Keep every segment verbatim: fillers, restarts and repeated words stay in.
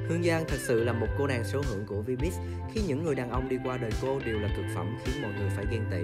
Hương Giang thật sự là một cô nàng số hưởng của Vbiz khi những người đàn ông đi qua đời cô đều là cực phẩm khiến mọi người phải ghen tị.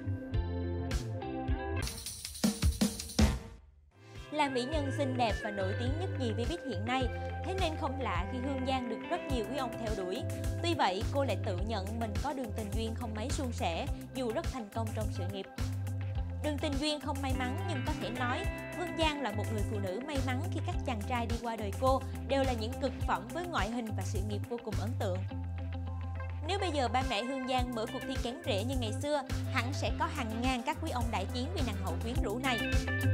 Là mỹ nhân xinh đẹp và nổi tiếng nhất nhì Vbiz hiện nay, thế nên không lạ khi Hương Giang được rất nhiều quý ông theo đuổi. Tuy vậy, cô lại tự nhận mình có đường tình duyên không mấy suôn sẻ, dù rất thành công trong sự nghiệp. Đường tình duyên không may mắn nhưng có thể nói Hương Giang là một người phụ nữ may mắn khi các chàng trai đi qua đời cô đều là những cực phẩm với ngoại hình và sự nghiệp vô cùng ấn tượng. Nếu bây giờ ba mẹ Hương Giang mở cuộc thi kén rể như ngày xưa, hẳn sẽ có hàng ngàn các quý ông đại chiến vì nàng hậu quyến rũ này.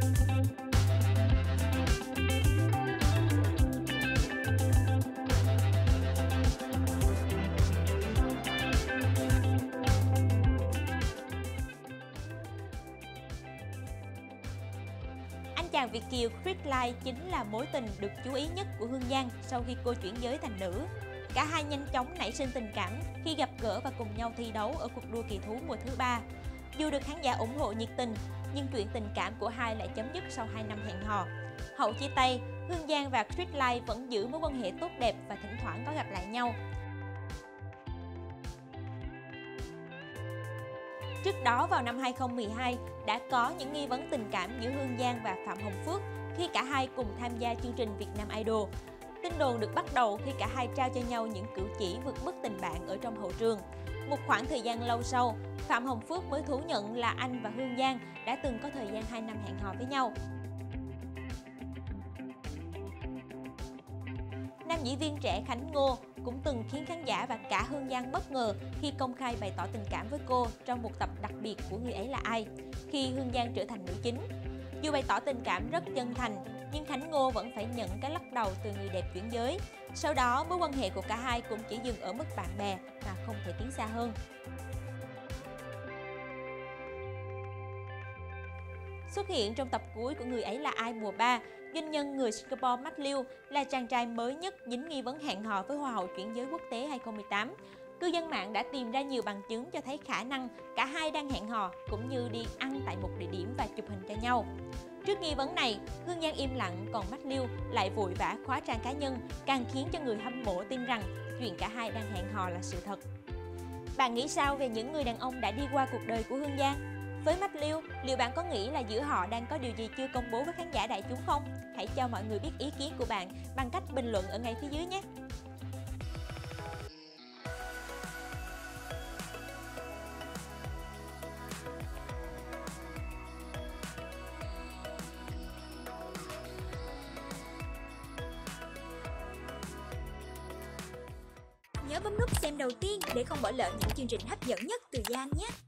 Anh chàng Việt kiều Chris Lai chính là mối tình được chú ý nhất của Hương Giang sau khi cô chuyển giới thành nữ. Cả hai nhanh chóng nảy sinh tình cảm khi gặp gỡ và cùng nhau thi đấu ở cuộc đua kỳ thú mùa thứ ba. Dù được khán giả ủng hộ nhiệt tình, nhưng chuyện tình cảm của hai lại chấm dứt sau hai năm hẹn hò. Hậu chia tay, Hương Giang và Chris Lai vẫn giữ mối quan hệ tốt đẹp và thỉnh thoảng có gặp lại nhau. Trước đó vào năm hai không một hai, đã có những nghi vấn tình cảm giữa Hương Giang và Phạm Hồng Phước khi cả hai cùng tham gia chương trình Việt Nam Idol. Tin đồn được bắt đầu khi cả hai trao cho nhau những cử chỉ vượt mức tình bạn ở trong hậu trường. Một khoảng thời gian lâu sau, Phạm Hồng Phước mới thú nhận là anh và Hương Giang đã từng có thời gian hai năm hẹn hò với nhau. Nam diễn viên trẻ Khánh Ngô cũng từng khiến khán giả và cả Hương Giang bất ngờ khi công khai bày tỏ tình cảm với cô trong một tập đặc biệt của Người ấy là ai, khi Hương Giang trở thành nữ chính. Dù bày tỏ tình cảm rất chân thành, nhưng Khánh Ngô vẫn phải nhận cái lắc đầu từ người đẹp chuyển giới. Sau đó, mối quan hệ của cả hai cũng chỉ dừng ở mức bạn bè mà không thể tiến xa hơn. Xuất hiện trong tập cuối của Người ấy là ai mùa ba, doanh nhân người Singapore Matt Liu là chàng trai mới nhất dính nghi vấn hẹn hò với Hoa hậu chuyển giới quốc tế hai không một tám. Cư dân mạng đã tìm ra nhiều bằng chứng cho thấy khả năng cả hai đang hẹn hò cũng như đi ăn tại một địa điểm và chụp hình cho nhau. Trước nghi vấn này, Hương Giang im lặng, còn Matt Liu lại vội vã khóa trang cá nhân, càng khiến cho người hâm mộ tin rằng chuyện cả hai đang hẹn hò là sự thật. Bạn nghĩ sao về những người đàn ông đã đi qua cuộc đời của Hương Giang? Với Matt Liu, liệu bạn có nghĩ là giữa họ đang có điều gì chưa công bố với khán giả đại chúng không? Hãy cho mọi người biết ý kiến của bạn bằng cách bình luận ở ngay phía dưới nhé! Nhớ bấm nút xem đầu tiên để không bỏ lỡ những chương trình hấp dẫn nhất từ Giang nhé!